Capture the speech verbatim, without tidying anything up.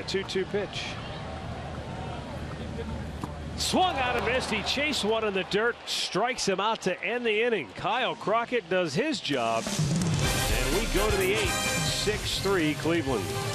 The two two pitch. Swung out and missed. He chased one in the dirt, strikes him out to end the inning. Kyle Crockett does his job, and we go to the eighth. six three Cleveland.